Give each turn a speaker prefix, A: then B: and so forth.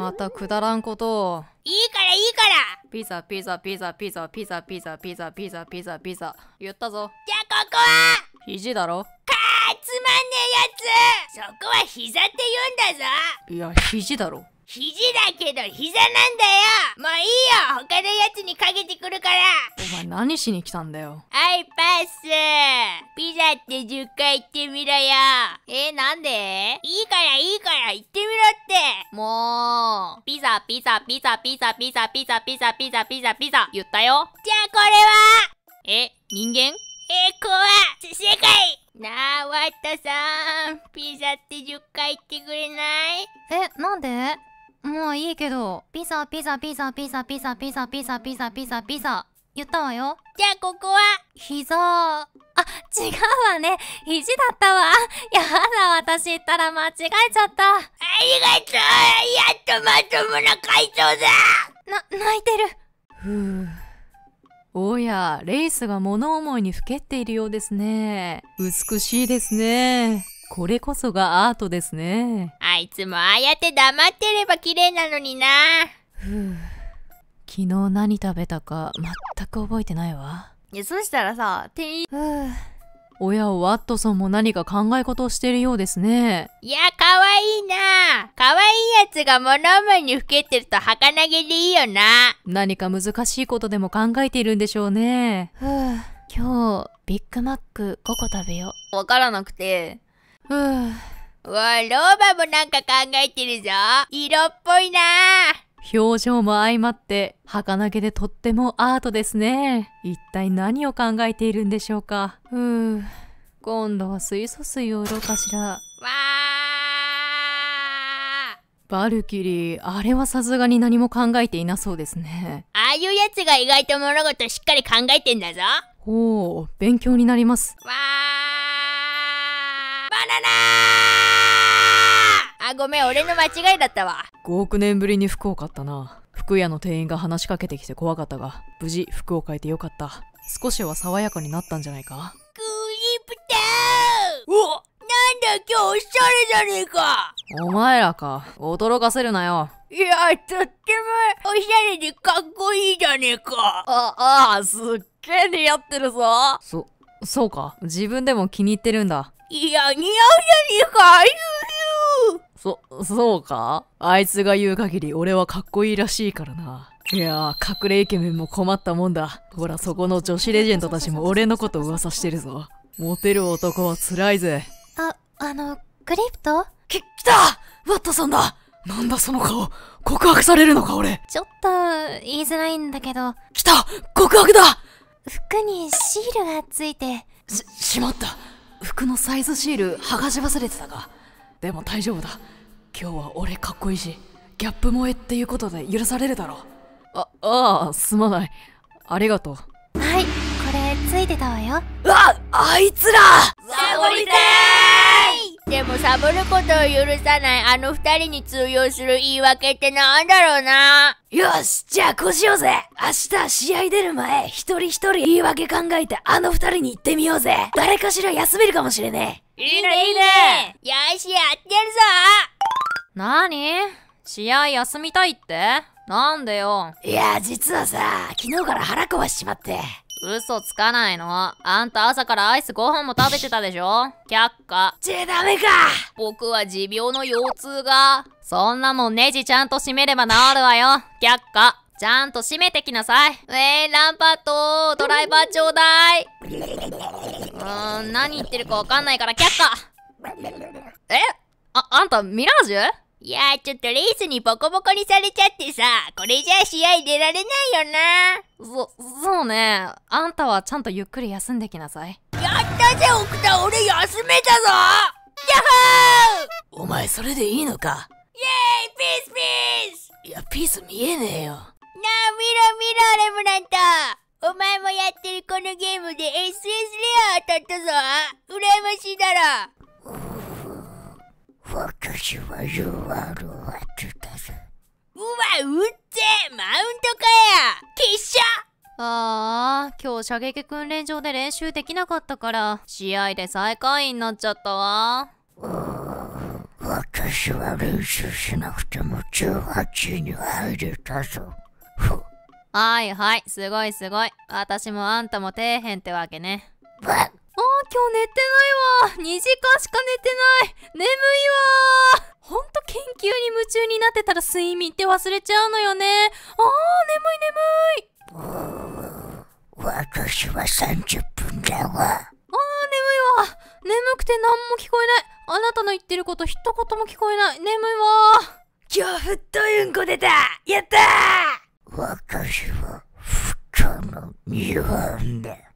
A: またくだらんことを。
B: いいからいいから。
A: ピザピザピザピザピザピザピザピザピザピザ言ったぞ。
B: じゃあここは
A: 肘だろ。
B: つまんねえやつ。そこは膝って言うんだぞ。
A: いや肘だろ。
B: 肘だけど膝なんだよ。もういいよ、他のやつにかけてくるから。
A: お前何しに来たんだよ。
B: はい、パス。ピザって10回言ってみろよ。
A: なんで？
B: いいから言ってみろって。
A: もうピザピザピザピザピザピザピザピザピザピザ言ったよ。
B: じゃあこれは
A: 人間？
B: 怖い。正解。なあ、ワットさん、ピザって10回言ってくれない？
A: なんで？もういいけど、ピザピザピザピザピザピザピザピザピザピザ言ったわよ。
B: じゃあここは
A: 膝。違うわね。肘だったわ。やだ、私言ったら間違えちゃった。
B: ありがとう。やっとまともな回答だ。
A: 泣いてる。ふぅ。おや、レイスが物思いにふけっているようですね。美しいですね。これこそがアートですね。
B: あいつもああやって黙ってれば綺麗なのにな。
A: ふぅ。昨日何食べたか全く覚えてないわ。
B: そしたらさ、店員。
A: おや、ワットソンも何か考え事をしているようですね。
B: いや、かわいいな。かわいいやつが物思いにふけってると儚げでいいよな。
A: 何か難しいことでも考えているんでしょうね。今日、ビッグマック5個食べよう。わからなくて。
B: おい、老婆もなんか考えてるぞ。色っぽいな。
A: 表情も相まって儚げでとってもアートですね。一体何を考えているんでしょうか。今度は水素水を売ろうかしら。
B: わ
A: バルキリー、あれはさすがに何も考えていなそうですね。
B: ああいうやつが意外と物事しっかり考えてんだぞ。
A: ほう、勉強になります。
B: バナナごめん、俺の間違いだったわ。
A: 5億年ぶりに服を買ったな。服屋の店員が話しかけてきて怖かったが、無事服を変えてよかった。少しは爽やかになったんじゃないか。
B: クリプター。なんだ今日おしゃれじゃねえか。
A: お前らか、驚かせるなよ。
B: いや、とってもおしゃれでかっこいいじゃねえか。
A: すっげえ似合ってるぞ。そうか、自分でも気に入ってるんだ。
B: いや、似合うじゃねえか。
A: そうか？あいつが言う限り俺はかっこいいらしいからな。いやー、隠れイケメンも困ったもんだ。ほら、そこの女子レジェンドたちも俺のこと噂してるぞ。モテる男は辛いぜ。 クリプト？来た！ワットソンだ！なんだその顔。告白されるのか俺。ちょっと言いづらいんだけど。来た！告白だ！服にシールがついて。しまった。服のサイズシール剥がし忘れてたか。でも大丈夫だ。今日は俺かっこいいし、ギャップ萌えっていうことで許されるだろう。すまない。ありがとう。はい、これついてたわよ。あいつら！
B: サボりたい！でもサボることを許さないあの二人に通用する言い訳ってなんだろうな。
C: よし、じゃあこうしようぜ。明日試合出る前、一人一人言い訳考えてあの二人に行ってみようぜ。誰かしら休めるかもしれねえ。
B: いいねいいね。よし、やってるぞ。
A: なに？試合休みたいって？なんでよ。
C: いや、実はさ、昨日から腹壊しちまって。
A: 嘘つかないの。あんた朝からアイス5本も食べてたでしょ？却下。
C: ダメか。
A: 僕は持病の腰痛が。そんなもんネジちゃんと締めれば治るわよ。却下。ちゃんと締めてきなさい。ランパッド、ドライバーちょうだい。何言ってるかわかんないから却下。あんたミラージュ？
B: いやちょっとレースにボコボコにされちゃってさ、これじゃあ試合出られないよな。
A: そうね。あんたはちゃんとゆっくり休んできなさい。
B: やったぜ奥田、俺休めたぞ。ヤッホー！
C: お前それでいいのか？
B: イエーイ！ピースピース！
C: いや、ピース見えねえよ。
B: なあ見ろレムナント。お前もやってるこのゲームで SS レア当たったぞ。羨ましいだろ。
C: 私は弱るわってたぞ。
B: うわ、うっぜマウントかや。決勝。
A: 今日射撃訓練場で練習できなかったから試合で最下位になっちゃったわ。
C: 私
D: 私は練習しなくても18位に入れたぞ。
E: はいはい、すごいすごい。私もあんたも底辺ってわけね。
D: わっ、
E: 今日寝てないわ。2時間しか寝てない。眠いわ。ほんと研究に夢中になってたら睡眠って忘れちゃうのよね。眠い。
D: 私は30分だわ。
E: 眠いわ。眠くて何も聞こえない。あなたの言ってること一言も聞こえない。眠いわ。
C: 今日太いうんこ出た。やったー。
D: 私は太の2番だ。